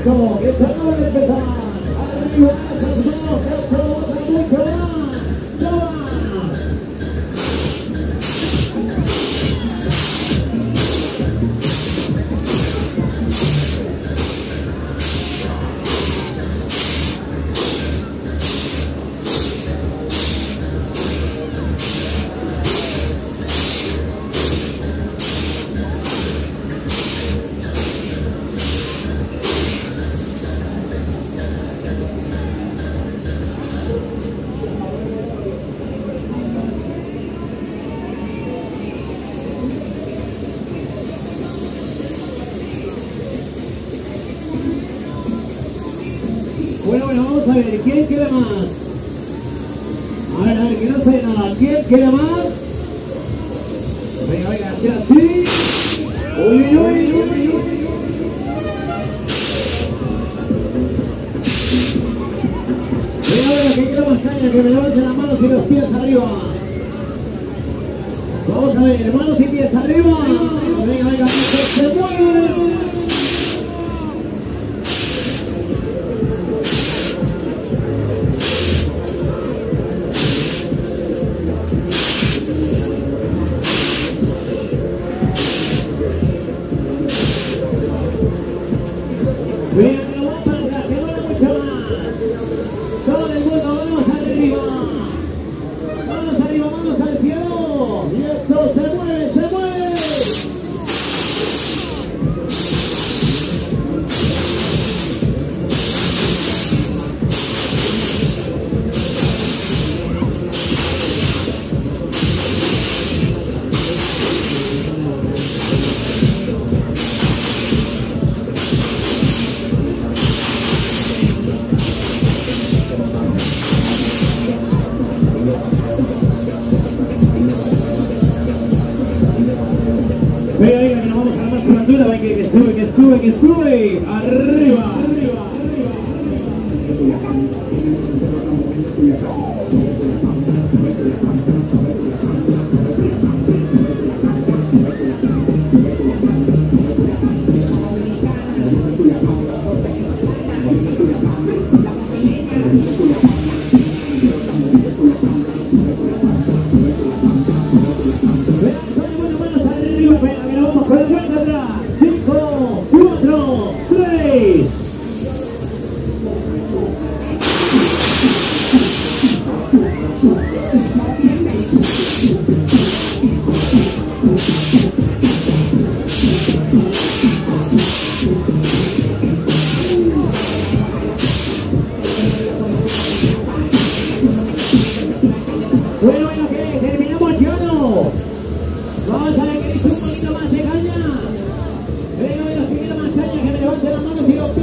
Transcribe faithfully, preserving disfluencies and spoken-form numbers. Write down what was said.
esto, que se acaba de empezar. Arriba, esos dos, esto, otra mucho más. ¡Ya va! Bueno, bueno, vamos a ver, ¿quién quiere más? A ver, a ver, que no sé nada, ¿quién quiere más? Venga, venga, hacia así. Uy, uy, uy, uy, uy. Venga, venga, que quiero más caña, que me levanten las manos y los pies arriba. Vamos a ver, manos y pies arriba. Venga, venga, que se mueve. Venga, que lo vamos a dejar, que no mucho más. Todo el mundo, vamos arriba. Vamos arriba, vamos al cielo. Y esto se mueve, se mueve. Venga, venga, que nos vamos a la musculatura, venga, que sube, que sube, que sube. Arriba, arriba, con la cuenta atrás. cinco, cuatro, tres. Bueno, bueno, que terminamos yo no. Vamos a ver que dice un poquito más de caña. Venga, venga, si quiere más caña, que me levante las manos y los pies.